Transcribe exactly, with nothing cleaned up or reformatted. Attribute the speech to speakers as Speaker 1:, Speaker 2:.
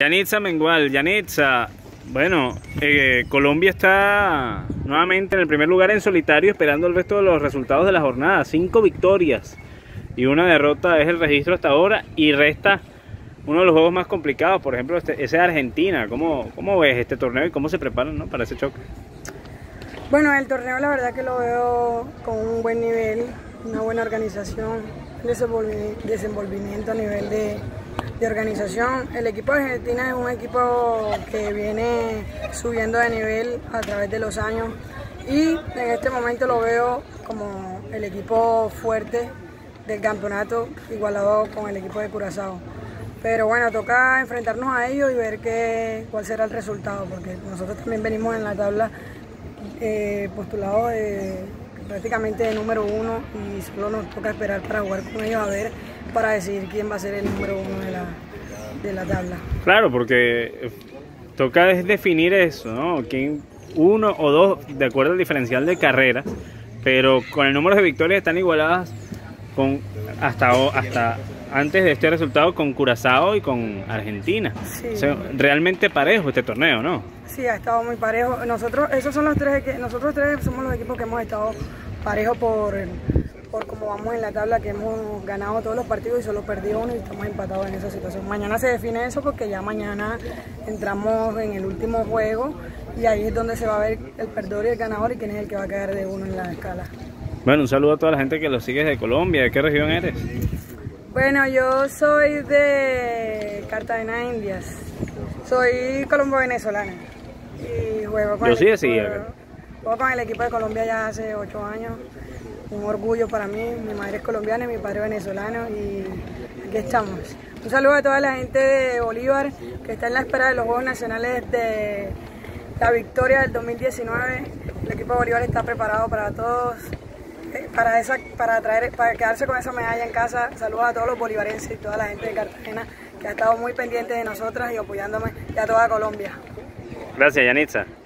Speaker 1: Yanitza Mengual, Yanitza, bueno, eh, Colombia está nuevamente en el primer lugar en solitario esperando el resto de los resultados de la jornada. Cinco victorias y una derrota es el registro hasta ahora y resta uno de los juegos más complicados, por ejemplo este, ese de Argentina. ¿Cómo, cómo ves este torneo y cómo se preparan, ¿no?, para ese choque?
Speaker 2: Bueno, el torneo la verdad que lo veo con un buen nivel, una buena organización, desenvolvimiento a nivel de, de organización. El equipo de Argentina es un equipo que viene subiendo de nivel a través de los años y en este momento lo veo como el equipo fuerte del campeonato, igualado con el equipo de Curazao. Pero bueno, toca enfrentarnos a ellos y ver qué, cuál será el resultado, porque nosotros también venimos en la tabla eh, postulados de, prácticamente de número uno y solo nos toca esperar para jugar con ellos a ver, para decidir quién va a ser el número uno de la, de la tabla.
Speaker 1: Claro, porque toca definir eso, ¿no? Quién, uno o dos, de acuerdo al diferencial de carreras, pero con el número de victorias están igualadas con hasta, hasta antes de este resultado con Curazao y con Argentina. Sí. O sea, realmente parejo este torneo, ¿no?
Speaker 2: Sí, ha estado muy parejo. Nosotros, esos son los tres, que nosotros tres somos los equipos que hemos estado parejos por, por cómo vamos en la tabla, que hemos ganado todos los partidos y solo perdido uno y estamos empatados en esa situación. Mañana se define eso porque ya mañana entramos en el último juego y ahí es donde se va a ver el perdedor y el ganador y quién es el que va a quedar de uno en la escala. Bueno,
Speaker 1: un saludo a toda la gente que lo sigue de Colombia. ¿De qué región eres?
Speaker 2: Bueno, yo soy de Cartagena, Indias. Soy colombo-venezolana y juego con,
Speaker 1: yo
Speaker 2: el
Speaker 1: sí
Speaker 2: equipo,
Speaker 1: decía.
Speaker 2: juego con el equipo de Colombia ya hace ocho años. Un orgullo para mí. Mi madre es colombiana y mi padre venezolano y aquí estamos. Un saludo a toda la gente de Bolívar que está en la espera de los Juegos Nacionales de la victoria del dos mil diecinueve. El equipo de Bolívar está preparado para todos. Para, esa, para, traer, para quedarse con esa medalla en casa. Saludos a todos los bolivarenses y toda la gente de Cartagena que ha estado muy pendiente de nosotras y apoyándome, y a toda Colombia.
Speaker 1: Gracias, Yanitza.